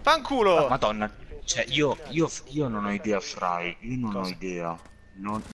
Fanculo! Madonna, cioè io non ho idea, Fry, io non ho Cosa? idea. Non,